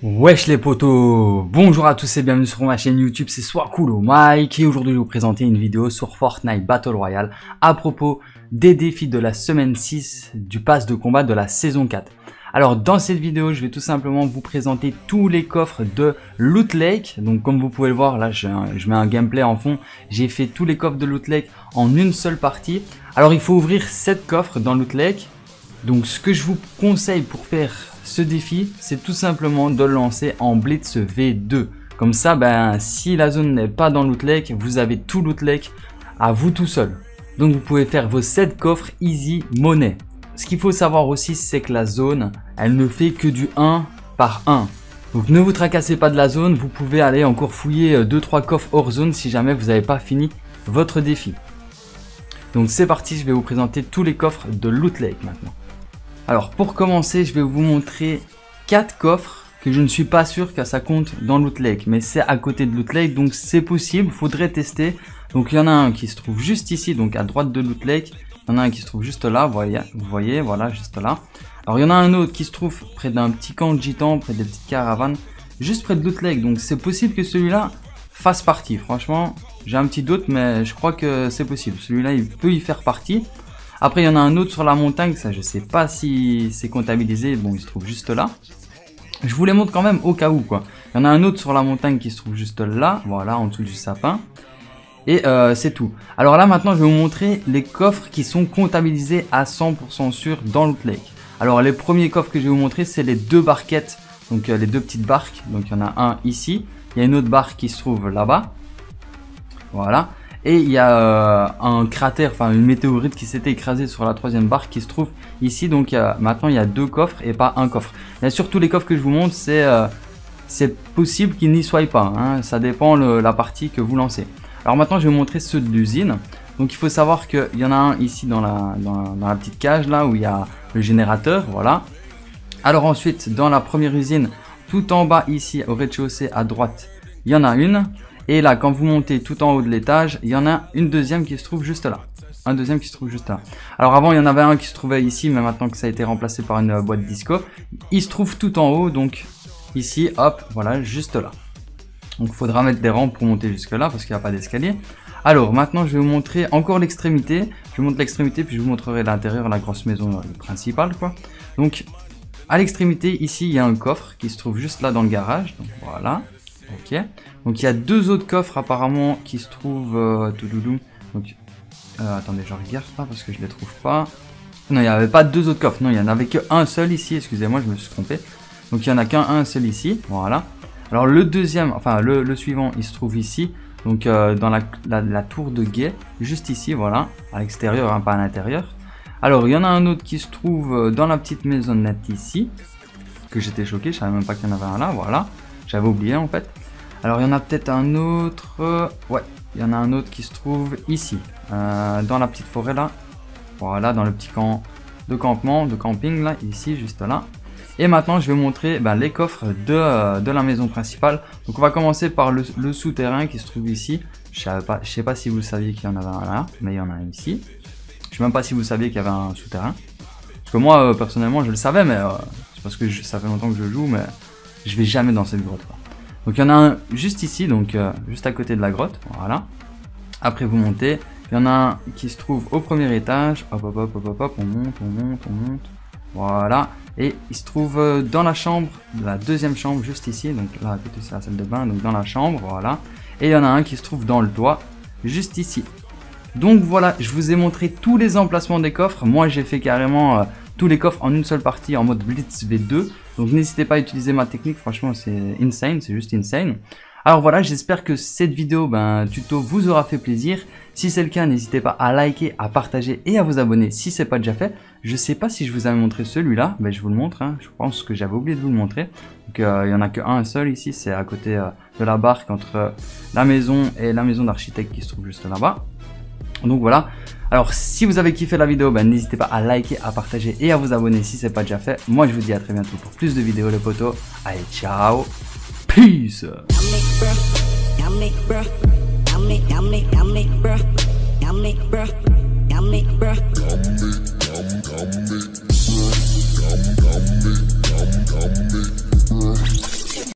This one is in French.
Wesh les potos, bonjour à tous et bienvenue sur ma chaîne YouTube, c'est Swakulo Mike et aujourd'hui je vais vous présenter une vidéo sur Fortnite Battle Royale à propos des défis de la semaine 6 du pass de combat de la saison 4. Alors dans cette vidéo je vais tout simplement vous présenter tous les coffres de Loot Lake. Donc comme vous pouvez le voir là je mets un gameplay en fond, j'ai fait tous les coffres de Loot Lake en une seule partie. Alors il faut ouvrir 7 coffres dans Loot Lake. Donc ce que je vous conseille pour faire ce défi, c'est tout simplement de le lancer en Blitz V2. Comme ça, si la zone n'est pas dans Loot Lake, vous avez tout Loot Lake à vous tout seul. Donc vous pouvez faire vos 7 coffres easy money. Ce qu'il faut savoir aussi, c'est que la zone, elle ne fait que du 1 par 1. Donc ne vous tracassez pas de la zone, vous pouvez aller encore fouiller 2-3 coffres hors zone si jamais vous n'avez pas fini votre défi. Donc c'est parti, je vais vous présenter tous les coffres de Loot Lake maintenant. Alors pour commencer, je vais vous montrer 4 coffres que je ne suis pas sûr que ça compte dans Loot Lake. Mais c'est à côté de Loot Lake, donc c'est possible, faudrait tester. Donc il y en a un qui se trouve juste ici, donc à droite de Loot Lake. Il y en a un qui se trouve juste là, vous voyez, voilà, juste là. Alors il y en a un autre qui se trouve près d'un petit camp de gitans, près des petites caravanes, juste près de Loot Lake. Donc c'est possible que celui-là fasse partie. Franchement, j'ai un petit doute, mais je crois que c'est possible. Celui-là, il peut y faire partie. Après, il y en a un autre sur la montagne, ça je sais pas si c'est comptabilisé, bon il se trouve juste là. Je vous les montre quand même au cas où quoi. Il y en a un autre sur la montagne qui se trouve juste là, voilà, en dessous du sapin. Et c'est tout. Alors là maintenant je vais vous montrer les coffres qui sont comptabilisés à 100% sûr dans Loot Lake. Alors les premiers coffres que je vais vous montrer, c'est les deux barquettes, donc les deux petites barques. Donc il y en a un ici, il y a une autre barque qui se trouve là-bas. Voilà. Et il y a un cratère, enfin une météorite qui s'était écrasée sur la troisième barque qui se trouve ici. Donc maintenant il y a 2 coffres et pas un coffre. Bien sûr tous les coffres que je vous montre, c'est possible qu'ils n'y soient pas. Hein. Ça dépend la partie que vous lancez. Alors maintenant je vais vous montrer ceux de l'usine. Donc il faut savoir qu'il y en a un ici dans la petite cage là où il y a le générateur. Voilà. Alors ensuite dans la première usine, tout en bas ici au rez-de-chaussée à droite, il y en a une. Et là, quand vous montez tout en haut de l'étage, il y en a une deuxième qui se trouve juste là. Un deuxième qui se trouve juste là. Alors avant, il y en avait un qui se trouvait ici, mais maintenant que ça a été remplacé par une boîte disco, il se trouve tout en haut, donc ici, hop, voilà, juste là. Donc il faudra mettre des rampes pour monter jusque là, parce qu'il n'y a pas d'escalier. Alors maintenant, je vais vous montrer encore l'extrémité. Je vous montre l'extrémité, puis je vous montrerai l'intérieur, la grosse maison principale, quoi. Donc, à l'extrémité, ici, il y a un coffre qui se trouve juste là dans le garage. Donc voilà. Ok, donc il y a 2 autres coffres apparemment qui se trouvent donc attendez, je regarde pas parce que je les trouve pas. Non, il n'y avait pas 2 autres coffres, non, il y en avait qu'un seul ici, excusez-moi, je me suis trompé. Donc il y en a qu'un seul ici, voilà. Alors le deuxième, enfin le suivant, il se trouve ici, donc dans la tour de guet, juste ici, voilà, à l'extérieur, hein, pas à l'intérieur. Alors il y en a un autre qui se trouve dans la petite maisonnette ici, que j'étais choqué, je savais même pas qu'il y en avait un là, voilà. J'avais oublié en fait. Alors il y en a peut-être un autre. Ouais, il y en a un autre qui se trouve ici. Dans la petite forêt là. Voilà, dans le petit camp de campement, de camping là, ici, juste là. Et maintenant je vais montrer les coffres de la maison principale. Donc on va commencer par le souterrain qui se trouve ici. Je sais pas si vous saviez qu'il y en avait un là, mais il y en a un ici. Je sais même pas si vous saviez qu'il y avait un souterrain. Parce que moi personnellement je le savais, mais c'est parce que ça fait longtemps que je joue, mais je vais jamais dans cette grotte. Donc il y en a un juste ici, donc juste à côté de la grotte, voilà. Après vous montez, il y en a un qui se trouve au premier étage, hop hop hop hop hop, hop, on monte, voilà. Et il se trouve dans la chambre, la deuxième chambre juste ici, donc là à côté c'est la salle de bain, donc dans la chambre, voilà. Et il y en a un qui se trouve dans le toit, juste ici. Donc voilà, je vous ai montré tous les emplacements des coffres. Moi j'ai fait carrément tous les coffres en une seule partie en mode Blitz V2. Donc n'hésitez pas à utiliser ma technique, franchement c'est insane, c'est juste insane. Alors voilà, j'espère que cette vidéo tuto vous aura fait plaisir. Si c'est le cas, n'hésitez pas à liker, à partager et à vous abonner si c'est pas déjà fait. Je sais pas si je vous avais montré celui-là, je vous le montre, hein. Je pense que j'avais oublié de vous le montrer. Donc il y en a qu'un seul ici, c'est à côté de la barque entre la maison et la maison d'architecte qui se trouve juste là-bas. Donc voilà, alors si vous avez kiffé la vidéo, n'hésitez pas à liker, à partager et à vous abonner si c'est pas déjà fait. Moi je vous dis à très bientôt pour plus de vidéos les potos. Allez, ciao, peace.